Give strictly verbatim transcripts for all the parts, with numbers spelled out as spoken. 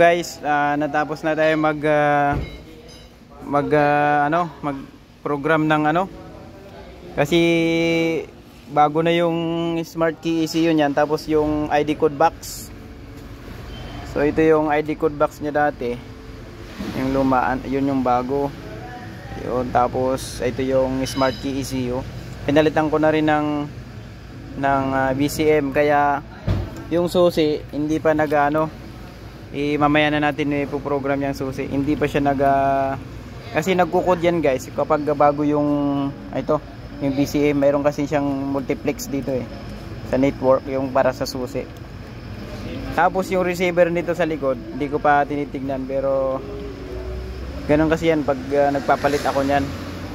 Guys, uh, natapos na tayo mag uh, mag uh, ano, mag-program ng ano. Kasi bago na yung smart key E C U niyan, tapos yung I D code box. So ito yung I D code box niya dati. Yung lumaan, yun yung bago. Yun, tapos ito yung smart key E C U. Pinalitan ko na rin ng ng uh, B C M, kaya yung susi hindi pa nag-ano. Eh, mamaya na natin ipo-program yung susi. Hindi pa siya nag uh, kasi nagkukod yan guys kapag bago yung ito, yung B C M. Mayroon kasi siyang multiplex dito eh sa network, yung para sa susi. Tapos yung receiver nito sa likod hindi ko pa tinitignan, pero ganun kasi yan pag uh, nagpapalit ako nyan,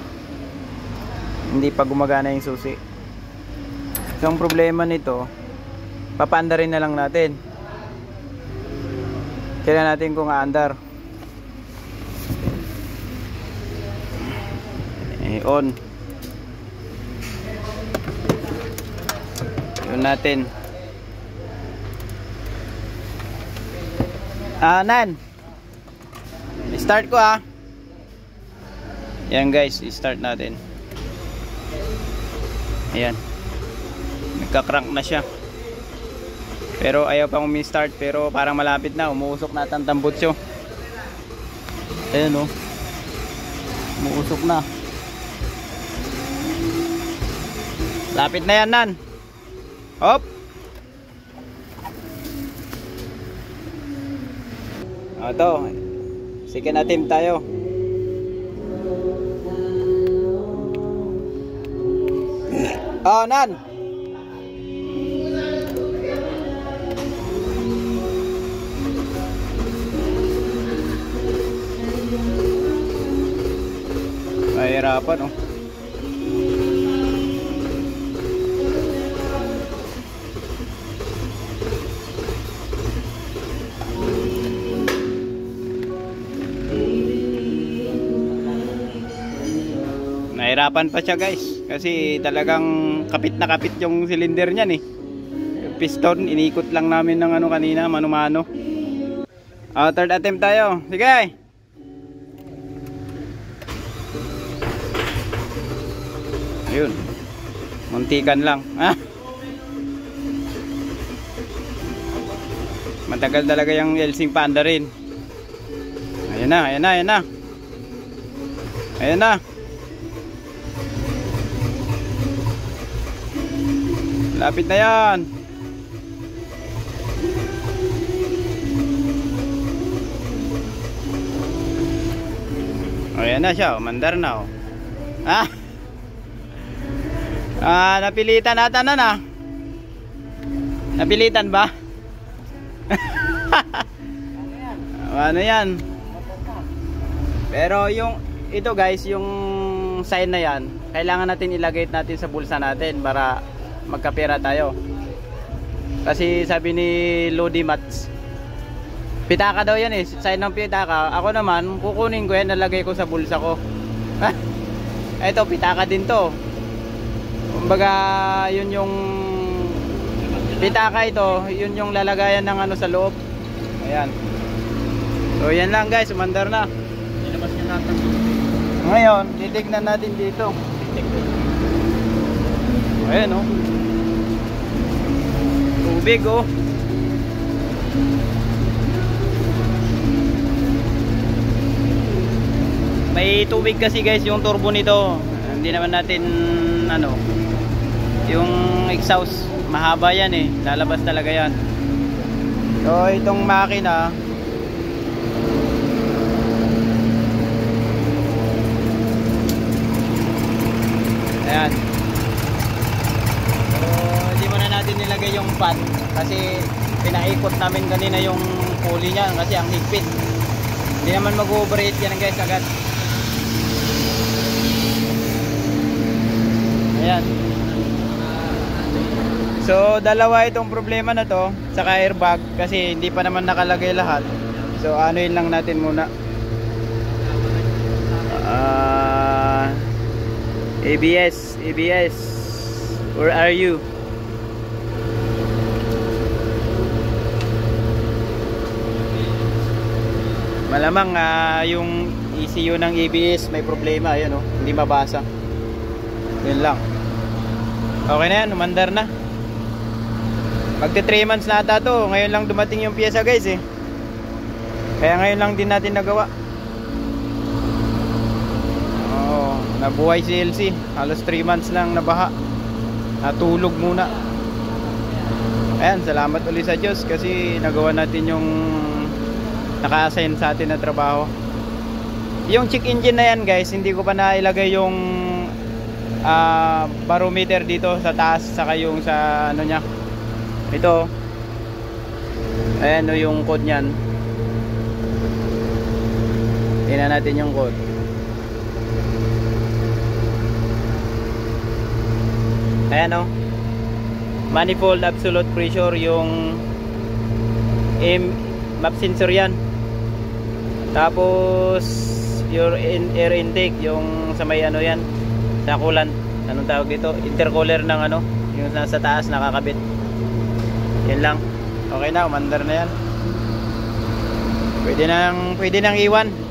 hindi pa gumagana yung susi. So ang problema nito, papaanda rin na lang natin. Kailangan natin kung aandar. Eh, on. Yun natin. Ah, nan. Start ko ah. Yan guys, i-start natin. Ayan. Nagka-crank na siya. Pero ayaw pang umi-start, pero parang malapit na, umuusok na ang tambutso. Ayan o, umuusok na. Lapit na yan, nan. Hop. O ito, second attempt tayo. Oh, nan. Mahirapan oh. Nahirapan pa siya guys, kasi talagang kapit na kapit yung cylinder niyan eh. Yung piston, inikot lang namin ng ano kanina, mano-mano. Oh, third attempt tayo. Sige. Ayun, muntikan lang. Ah. Matagal talaga yung Elsing Panda rin. Ayan na, ayan na, ayan na. Ayan na. Lapit na yan. Ayan na siya, umandar na oh. Ah. Ah, napilitan nata na na. Napilitan ba? Ano yan? Pero yung ito guys, yung sign na yan, kailangan natin ilagay natin sa bulsa natin para magkapera tayo. Kasi sabi ni Lodi Mats, pitaka daw yan eh, sign ng pitaka. Ako naman, kukunin ko yan, nalagay ko sa bulsa ko. Ito, pitaka din to. Kumbaga, yun yung pitaka ito, yun yung lalagayan ng ano sa loob. Ayan. So yan lang guys, umandar na. Nilabas niya natin. Ngayon, titignan natin dito. Ayan oh. Tubig oh. May tubig kasi guys yung turbo nito. Hindi naman natin ano, yung exhaust mahaba yan eh, lalabas talaga yan. So itong makina, ayan. So hindi muna natin nilagay yung pan kasi pinaikot namin kanina yung pulley niya kasi ang higpit. Hindi naman mag-overheat yan guys agad. Ayan. So dalawa itong problema na to, saka airbag kasi hindi pa naman nakalagay lahat. So ano yun lang natin muna. uh, A B S, A B S, where are you? Malamang uh, yung E C U ng A B S may problema, ayun oh, hindi mabasa. Yun lang. Okay na yan, umandar na. Magti three months na ata to. Ngayon lang dumating yung pyesa guys eh. Kaya ngayon lang din natin nagawa. Oh, nabuhay si L C. Halos three months lang nabaha. Natulog muna. Ayan, salamat ulit sa Diyos kasi nagawa natin yung naka-assign sa atin na trabaho. Yung check engine na yan guys, hindi ko pa nailagay yung uh, barometer dito sa taas, saka yung sa ano nya. Ito. Ayan o yung code nyan. Tingnan natin yung code. Ayan o. Manifold absolute pressure yung M map sensor yan. Tapos your in, air intake yung sa may ano yan, sa coolant, anong tawag dito, intercooler ng ano, yung nasa taas nakakabit. Yan lang. Okay na, umandar na yan. Pwede nang pwede nang iwan.